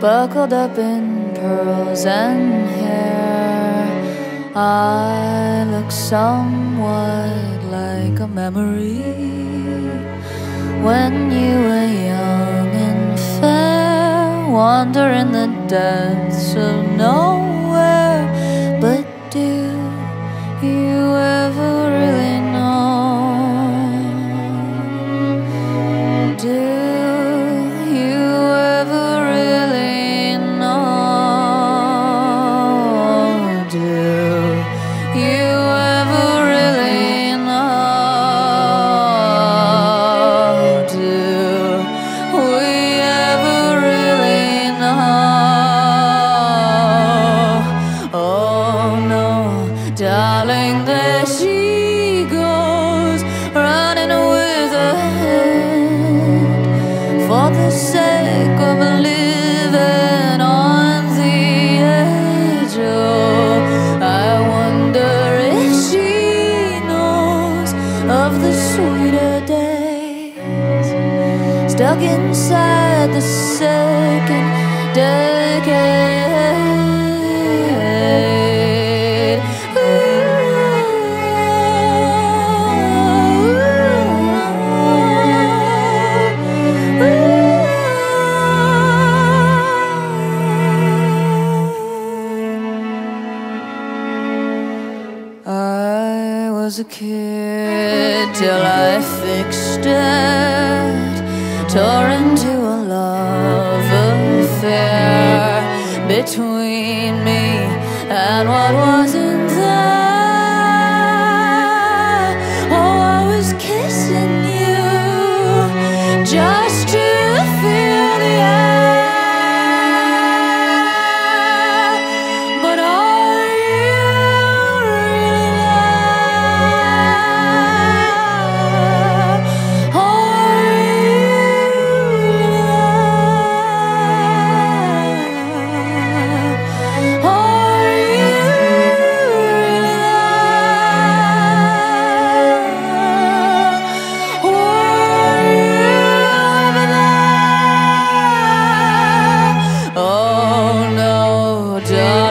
buckled up in pearls and hair. I look somewhat like a memory when you were young and fair, wander in the depths of nowhere. But do you ever really know? Do you ever really know? Do you ever really know? Do we ever really know? Oh no, darling, there she goes, running with her head for the sake of living on the edge. Oh, I wonder if she knows of the sweeter days stuck inside the second decade. I was a kid till I fixed it, tore into a love affair between me and what wasn't there. Oh, I was kissing you just to feel the air. But are you really there? Are you really there? Are you really there? Were you ever there? Oh no, darling.